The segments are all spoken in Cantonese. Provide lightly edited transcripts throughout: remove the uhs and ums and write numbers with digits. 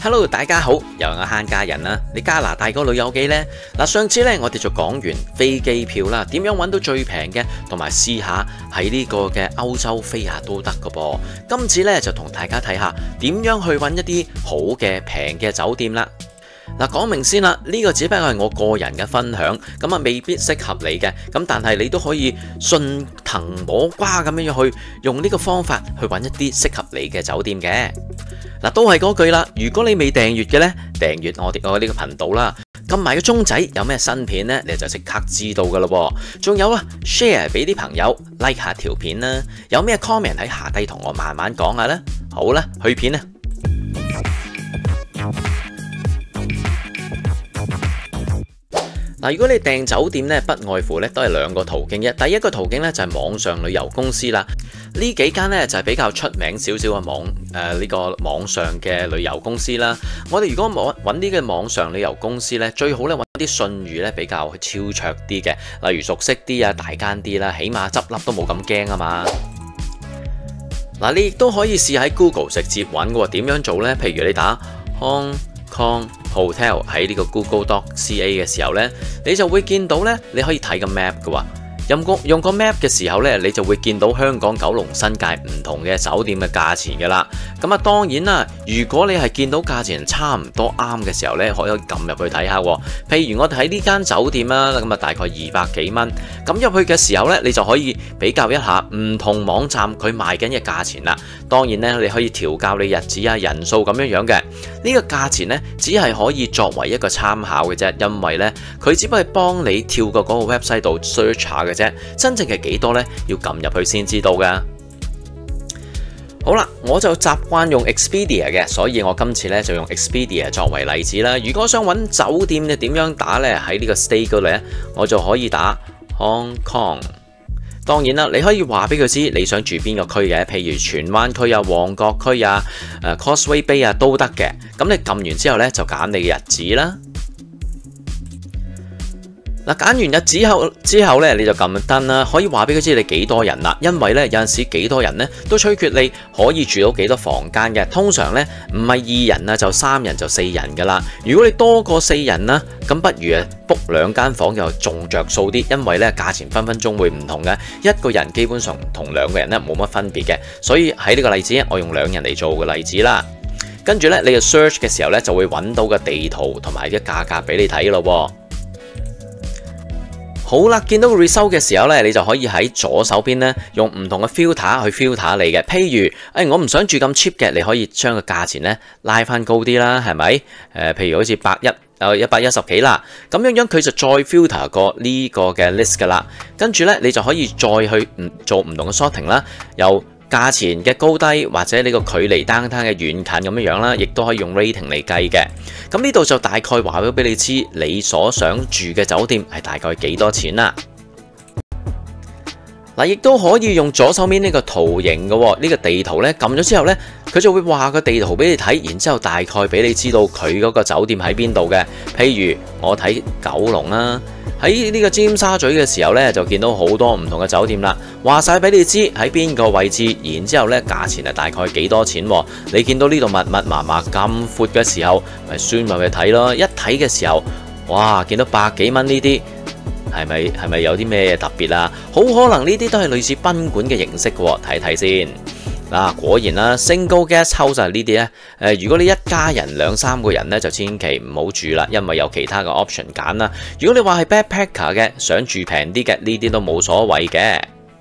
Hello， 大家好，又係我慳家人啦。你加拿大個旅遊記呢？嗱，上次呢，我哋就講完飛機票啦，點樣揾到最平嘅，同埋試下喺呢個嘅歐洲飛下都得噶噃。今次呢，就同大家睇下點樣去揾一啲好嘅平嘅酒店啦。嗱，講明先啦，呢個只不過係我個人嘅分享，咁啊未必適合你嘅，咁但係你都可以順藤摸瓜咁樣去用呢個方法去揾一啲適合你嘅酒店嘅。嗱，都係嗰句啦，如果你未訂閱嘅呢，訂閱我呢個頻道啦，撳埋個鐘仔，有咩新片呢，你就即刻知道噶啦。仲有啊 ，share 俾啲朋友 like 下條片啦，有咩 comment 喺下低同我慢慢講下啦。好啦，去片啦。嗱，如果你訂酒店咧，不外乎咧都係兩個途徑嘅。第一個途徑咧就係網上旅遊公司啦。呢幾間咧就係比較出名少少嘅呢個網上嘅旅遊公司啦。我哋如果揾啲嘅網上旅遊公司咧，最好咧揾啲信譽咧比較超卓啲嘅，例如熟悉啲啊、大間啲啦，起碼執笠都冇咁驚啊嘛。嗱，你亦都可以試喺 Google 直接揾嘅喎。點樣做呢？譬如你打 Hong Kong Hotel 喺呢個 Google.ca 嘅時候呢，你就會見到呢，你可以睇個 map 嘅喎。用個 map 嘅時候呢，你就會見到香港、九龍、新界唔同嘅酒店嘅價錢㗎啦。咁啊，當然啦，如果你係見到價錢差唔多啱嘅時候呢，可以撳入去睇下。譬如我哋喺呢間酒店啦，咁啊大概200幾蚊。咁入去嘅時候呢，你就可以比較一下唔同網站佢賣緊嘅價錢啦。當然呢，你可以調校你日子啊、人數咁樣嘅。呢個價錢呢，只係可以作為一個參考嘅啫，因為呢，佢只不過係幫你跳過嗰個 website 度 search 下嘅啫。真正係幾多呢？要撳入去先知道噶。好啦，我就習慣用 Expedia 嘅，所以我今次呢就用 Expedia 作為例子啦。如果想揾酒店你點樣打呢？喺呢個 state 嗰度呢，我就可以打 Hong Kong。當然啦，你可以話俾佢知你想住邊個區嘅，譬如荃灣區啊、旺角區啊、Causeway Bay 啊都得嘅。咁你撳完之後呢，就揀你嘅日子啦。嗱，揀完日子之後咧，你就撳燈啦，可以話俾佢知你幾多人啦。因為咧有陣時幾多人咧都取決你可以住到幾多房間嘅。通常咧唔係2人啊，就3人就4人噶啦。如果你多過4人啦，咁不如book 2間房就仲着數啲，因為咧價錢分分鐘會唔同嘅。一個人基本上同2個人咧冇乜分別嘅。所以喺呢個例子，我用2人嚟做個例子啦。跟住咧，你嘅 search 嘅時候咧就會揾到個地圖同埋啲價格俾你睇咯。好啦，見到 result 嘅時候咧，你就可以喺左手邊咧用唔同嘅 filter 去 filter 你嘅。譬如，我唔想住咁 cheap 嘅，你可以將個價錢咧拉翻高啲啦，係咪？譬如好似110幾啦，咁樣佢就再 filter 過呢個嘅 list 噶啦。跟住咧，你就可以再去做唔同嘅 sorting 啦，由價錢嘅高低或者呢個距離 downtown 嘅遠近咁樣啦，亦都可以用 rating 嚟計嘅。咁呢度就大概話咗俾你知，你所想住嘅酒店係大概幾多錢啦。嗱，亦都可以用左手面呢個圖形嘅呢個地圖呢，撳咗之後呢，佢就會話個地圖俾你睇，然之後大概俾你知道佢嗰個酒店喺邊度嘅。譬如我睇九龍啦。喺呢個尖沙咀嘅時候呢，就見到好多唔同嘅酒店啦，話晒俾你知喺邊個位置，然之後呢價錢係大概幾多錢。你見到呢度密密麻麻咁闊嘅時候，咪算埋去睇咯。一睇嘅時候，哇，見到100幾蚊呢啲，係咪有啲咩特別啊？好可能呢啲都係類似賓館嘅形式嘅，睇睇先。嗱，果然啦 ，single guest house 呢啲咧，如果你一家人2、3個人咧，就千祈唔好住啦，因為有其他嘅 option 揀啦。如果你話係 backpacker 嘅，想住平啲嘅，呢啲都冇所謂嘅。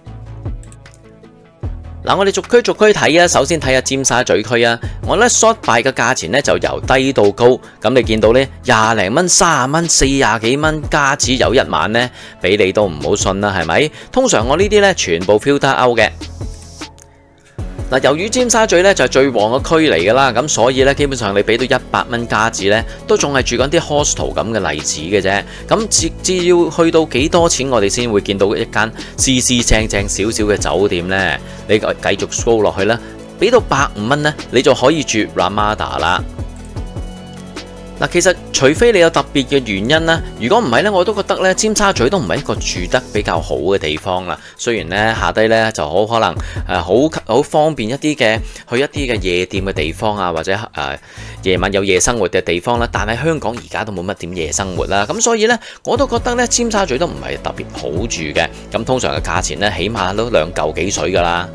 嗱，我哋逐區睇啊，首先睇下尖沙咀區啊，我咧 sort by 嘅價錢咧就由低到高，咁你見到呢20零蚊、30蚊、40幾蚊，加紙有1晚呢，俾你都唔好信啦，係咪？通常我呢啲咧全部 filter out 嘅。嗱，由於尖沙咀咧就係最旺嘅區嚟㗎啦，咁所以咧基本上你俾到100蚊加紙咧，都仲係住緊啲 hostel 咁嘅例子嘅啫。咁至要去到幾多錢，我哋先會見到一間正少少嘅酒店呢？你繼續 scroll 落去啦，俾到150蚊呢，你就可以住 Ramada 啦。 嗱，其實除非你有特別嘅原因啦，如果唔係呢，我都覺得呢尖沙咀都唔係一個住得比較好嘅地方啦。雖然呢下低呢就好可能好方便一啲嘅去一啲嘅夜店嘅地方啊，或者夜晚有夜生活嘅地方啦，但係香港而家都冇乜點夜生活啦，咁所以呢，我都覺得呢尖沙咀都唔係特別好住嘅。咁通常嘅價錢呢，起碼都2嚿幾水噶啦。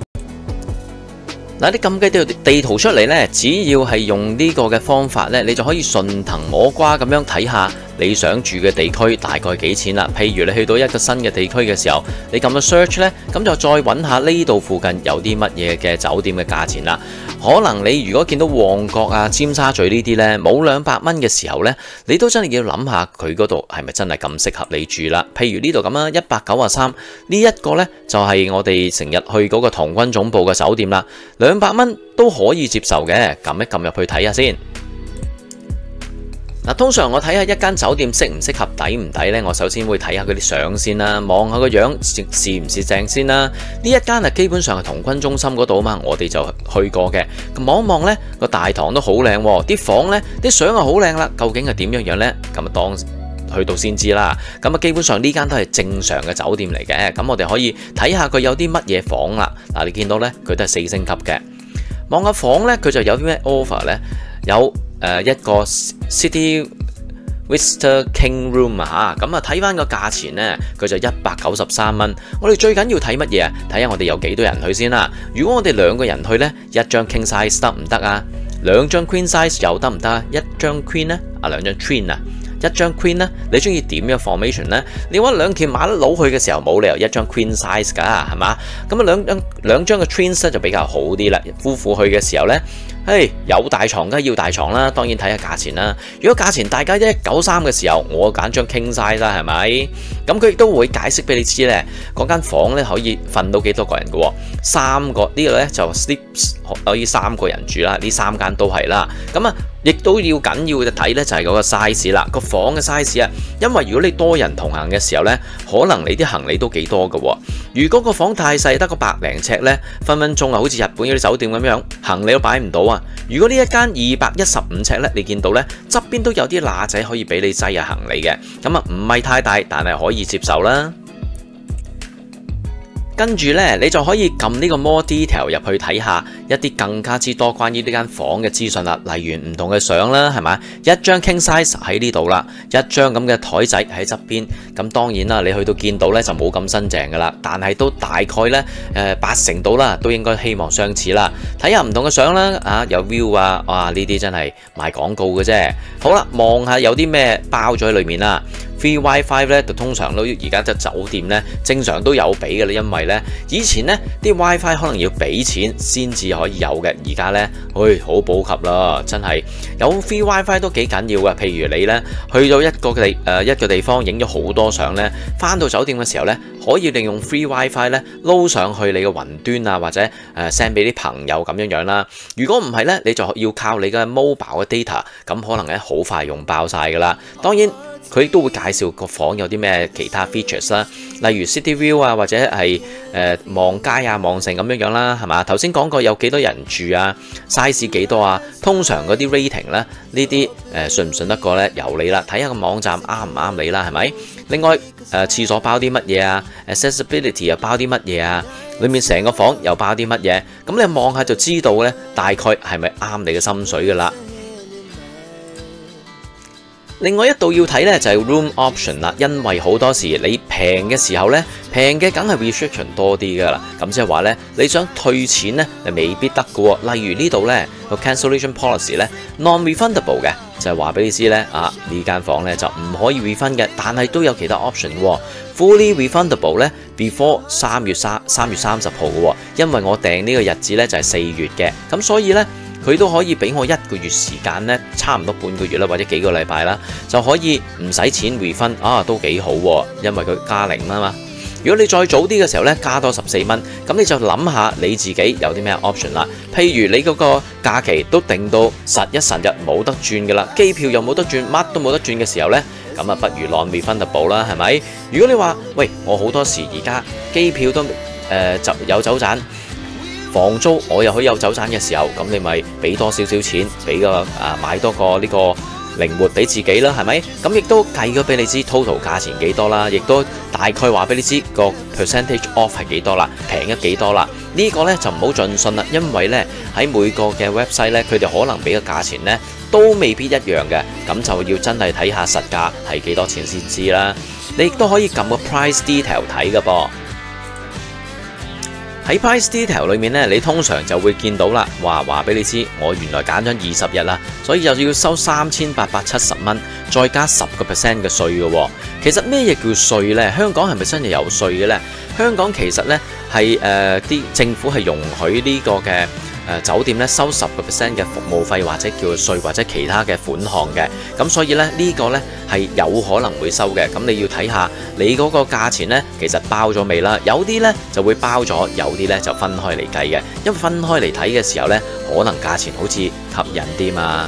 嗱，你撳嘅地圖出嚟呢，只要係用呢個嘅方法呢，你就可以順藤摸瓜咁樣睇下你想住嘅地區大概幾錢啦。譬如你去到一個新嘅地區嘅時候，你撳個 search 呢，咁就再揾下呢度附近有啲乜嘢嘅酒店嘅價錢啦。可能你如果見到旺角啊、尖沙咀呢啲呢，冇200蚊嘅時候呢，你都真係要諗下佢嗰度係咪真係咁適合你住啦。譬如呢度咁啊，193呢一個呢，就係我哋成日去嗰個童軍總部嘅酒店啦，200蚊都可以接受嘅。撳一撳入去睇下先。嗱，通常我睇下一間酒店適唔適合、抵唔抵呢？我首先會睇下佢啲相先啦，望下個樣是唔是正先啦。呢一間基本上係童軍中心嗰度啊嘛，我哋就去過嘅。望一望呢個大堂都好靚，啲房呢啲相啊好靚啦。究竟係點樣樣呢？咁啊當去到先知啦。咁啊基本上呢間都係正常嘅酒店嚟嘅。咁我哋可以睇下佢有啲乜嘢房啦。嗱，你見到呢，佢都係4星級嘅。望下房呢，佢就有啲咩 offer 呢？有一個 City Vista King Room 啊，咁啊睇翻個價錢呢，佢就193蚊。我哋最緊要睇乜嘢啊？睇下我哋有幾多人去先啦。如果我哋2個人去呢，一張 King Size 得唔得啊？2張 Queen Size 又得唔得啊？一張 Queen 呢？2張 Twin 啊？一張 Queen 呢？你中意點樣 formation 呢？你揾2件馬佬去嘅時候，冇理由一張 Queen Size 㗎，係嘛？咁啊兩張嘅 Twins 呢就比較好啲啦。夫婦去嘅時候呢，有大床梗係要大床啦，當然睇下價錢啦。如果價錢大家193嘅時候，我揀張 King Size 啦，係咪？咁佢亦都會解釋俾你知呢，嗰間房呢可以瞓到幾多個人嘅喎？3個呢個呢就 sleeps 可以3個人住啦，呢3間都係啦。咁啊，亦都要緊要嘅睇呢就係嗰個 size 啦，個房嘅 size 啊。因為如果你多人同行嘅時候呢，可能你啲行李都幾多嘅喎。如果個房太細，得個100零尺呢，分分鐘啊，好似日本嗰啲酒店咁樣，行李都擺唔到啊。如果呢一間215尺呢，你見到呢側邊都有啲罅仔可以俾你擠下行李嘅，咁啊唔係太大，但係可以接受啦。跟住呢，你就可以撳呢個 more detail 入去睇下一啲更加之多關於呢間房嘅資訊啦，例如唔同嘅相啦，係咪？一張 king size 喺呢度啦，一張咁嘅台仔喺側邊。咁當然啦，你去到見到呢就冇咁新淨噶啦，但係都大概呢80%到啦，都應該希望相似啦。睇下唔同嘅相啦，有 view 啊，哇呢啲真係賣廣告嘅啫。好啦，望下有啲咩包咗喺裏面啦。Free WiFi 咧，就通常都而家就酒店咧，正常都有俾嘅啦。因為咧，以前咧啲 WiFi 可能要俾錢先至可以有嘅，而家咧，好普及啦，真係有 Free WiFi 都幾緊要嘅。譬如你咧去到一個地方影咗好多相咧，翻到酒店嘅時候咧，可以利用 Free WiFi 咧撈上去你嘅雲端啊，或者send 俾啲朋友咁樣啦。如果唔係咧，你就要靠你嘅 mobile 嘅 data，咁可能咧好快用爆晒噶啦。當然。佢亦都會介紹個房有啲咩其他 features 啦，例如 city view 啊，或者係望街啊、望城咁樣啦，係嘛？頭先講過有幾多人住啊 ，size 幾多啊？通常嗰啲 rating 咧，呢啲信唔信得過咧？由你啦，睇下個網站啱唔啱你啦，係咪？另外廁所包啲乜嘢啊 ？accessibility 又包啲乜嘢啊？裏面成個房又包啲乜嘢？咁你望下就知道咧，大概係咪啱你嘅心水噶啦。另外一度要睇呢就係 room option 啦，因為好多時你平嘅時候呢，平嘅梗係 restriction 多啲噶啦，咁即係話呢，你想退錢呢，你未必得嘅喎。例如呢度呢個 cancellation policy 呢 non-refundable 嘅，就係話俾你知呢，呢間房呢就唔可以 refund 嘅，但係都有其他 option 喎。Fully refundable 呢 before 3月30號嘅喎，因為我訂呢個日子呢就係4月嘅，咁所以呢。佢都可以俾我1個月時間呢，差唔多半個月啦，或者幾個禮拜啦，就可以唔使錢 refund 都幾好喎，因為佢加0啊嘛。如果你再早啲嘅時候呢，加多14蚊，咁你就諗下你自己有啲咩 option 啦。譬如你嗰個假期都定到實一實日冇得轉噶啦，機票又冇得轉，乜都冇得轉嘅時候呢，咁啊不如 non-refundable 啦，係咪？如果你話喂，我好多時而家機票都就有走盞。房租我又可以有走盞嘅時候，咁你咪俾多少少錢，俾個買多個呢個靈活俾自己啦，係咪？咁亦都計咗俾你知 total 價錢幾多啦，亦都大概話俾你知個 percentage off 係幾多啦，平咗幾多啦。呢個呢就唔好盡信啦，因為呢喺每個嘅 website 呢，佢哋可能俾嘅價錢呢都未必一樣嘅，咁就要真係睇下實價係幾多錢先知啦。你亦都可以撳個 price detail 睇㗎噃。喺 price detail 裏面呢，你通常就會見到啦，話俾你知，我原來揀咗20日啦，所以就要收3870蚊，再加10% 嘅稅嘅喎。其實咩嘢叫稅呢？香港係咪真係有稅嘅呢？香港其實呢係啲政府係容許呢個嘅酒店咧收10% 嘅服務費或者叫稅或者其他嘅款項嘅，咁所以咧呢個呢係有可能會收嘅。咁你要睇下你嗰個價錢呢，其實包咗未啦？有啲呢就會包咗，有啲呢就分開嚟計嘅。因為分開嚟睇嘅時候呢，可能價錢好似吸引啲嘛。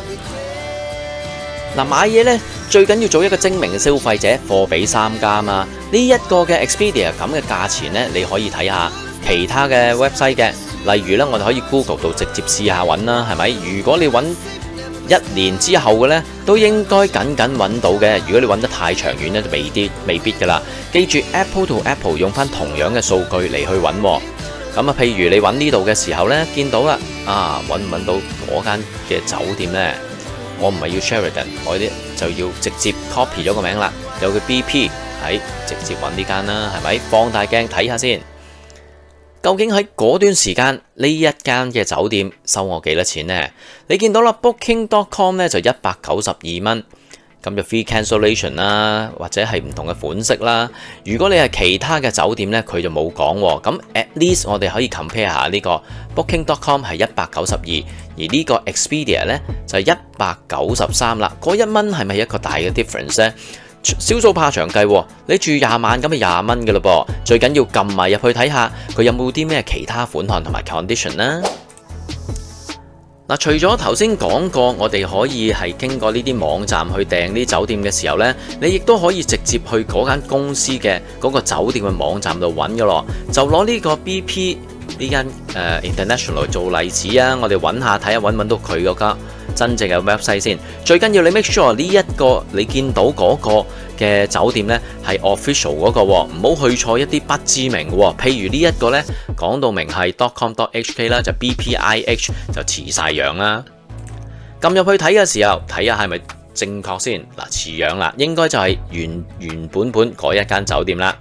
嗱，買嘢呢，最緊要做一個精明嘅消費者，貨比三家嘛。呢一個嘅 Expedia 咁嘅價錢呢，你可以睇下其他嘅 website 嘅。例如咧，我哋可以 Google 到直接試下揾啦，係咪？如果你揾1年之後嘅呢，都應該緊揾到嘅。如果你揾得太長遠呢，就未必噶啦。記住 Apple to Apple 用翻同樣嘅數據嚟去揾。咁啊，譬如你揾呢度嘅時候呢，見到啦，揾唔揾到嗰間嘅酒店呢？我唔係要 Sheraton， 我啲就要直接 copy 咗個名啦，有個 BP， 係直接揾呢間啦，係咪？放大鏡睇下先。究竟喺嗰段時間呢一間嘅酒店收我幾多錢呢？你見到啦 ，Booking.com 呢就192蚊，咁就 free cancellation 啦，或者係唔同嘅款式啦。如果你係其他嘅酒店呢，佢就冇講喎。咁 at least 我哋可以 compare 下呢個 Booking.com 係192，而呢個 Expedia 呢就係193啦。嗰1蚊係咪一個大嘅 difference 呢？小數怕長計喎，你住20萬咁咪20蚊嘅咯噃，最緊要撳埋入去睇下佢有冇啲咩其他款項同埋 condition 啦。嗱，除咗頭先講過，我哋可以係經過呢啲網站去訂啲酒店嘅時候呢，你亦都可以直接去嗰間公司嘅嗰個酒店嘅網站度揾嘅咯。就攞呢個 BP 呢間International 做例子啊，我哋揾下睇下揾唔揾到佢嗰間真正嘅 website 先。最緊要你 make sure 呢一個你見到嗰個嘅酒店呢係 official 嗰個，唔好去錯一啲不知名嘅。譬如呢一個呢，講到明係 .com.hk 啦，就 BPIH 就似晒樣啦。撳入去睇嘅時候，睇下係咪正確先。嗱，似樣啦，應該就係原本嗰一間酒店啦。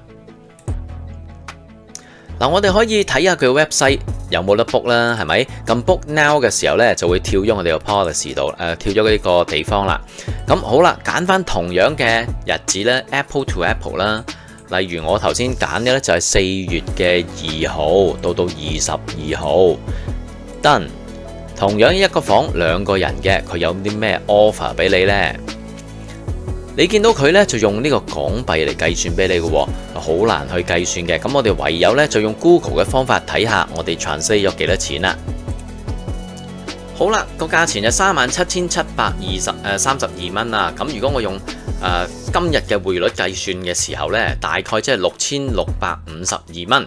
嗱，我哋可以睇下佢 website 有冇得 book 啦，係咪？咁 book now 嘅時候呢，就會跳咗我哋個 policy 度，跳咗呢個地方啦。咁好啦，揀翻同樣嘅日子呢 Apple to Apple 啦。例如我頭先揀嘅呢，就係4月嘅2號到22號 done。同樣一個房2個人嘅，佢有啲咩 offer 俾你呢？你見到佢呢，就用呢個港幣嚟計算俾你嘅，好難去計算嘅。咁我哋唯有呢，就用 Google 嘅方法睇下我哋 translate 咗幾多錢啦。好啦，個價錢就37,732蚊啊。咁如果我用今日嘅匯率計算嘅時候呢，大概即係6,652蚊。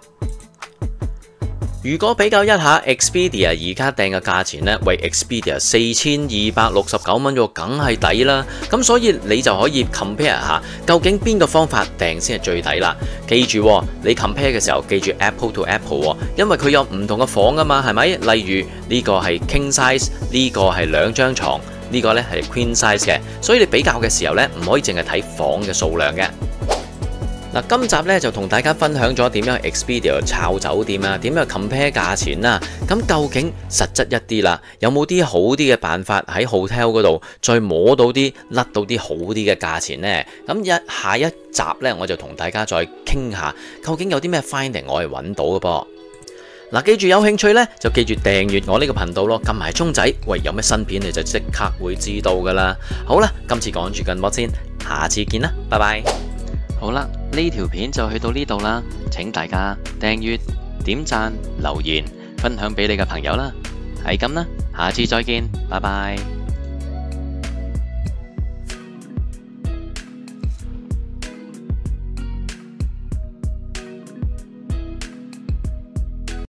如果比較一下 Expedia 而家訂嘅價錢呢，喂 Expedia 4,269蚊喎，梗係抵啦。咁所以你就可以 compare 下，究竟邊個方法訂先係最抵啦？記住你 compare 嘅時候，記住 Apple to Apple，因為佢有唔同嘅房噶嘛，係咪？例如呢個係 King size， 呢個係2張床，呢個呢係 Queen size 嘅。所以你比較嘅時候呢，唔可以淨係睇房嘅數量嘅。嗱，今集咧就同大家分享咗點樣去 Expedia 炒酒店啊，點樣去 compare 價錢啦。咁究竟實質一啲啦，有冇啲好啲嘅辦法喺 hotel 嗰度再摸到啲甩到啲好啲嘅價錢呢？咁下一集咧，我就同大家再傾下，究竟有啲咩 finding 我係揾到嘅噃。嗱，記住有興趣咧，就記住訂閱我呢個頻道咯，撳埋鐘仔，喂，有咩新片你就即刻會知道噶啦。好啦，今次講住咁多先，下次見啦，拜拜。好啦，呢條片就去到呢度啦，請大家訂閱、點讚、留言、分享俾你嘅朋友啦，係咁啦，下次再見，拜拜。